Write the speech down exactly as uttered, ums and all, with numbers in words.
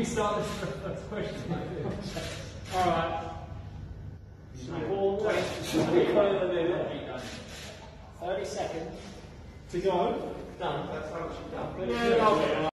we start the first question. Alright. thirty seconds to go. Done. That's how it should be done. Yeah, okay.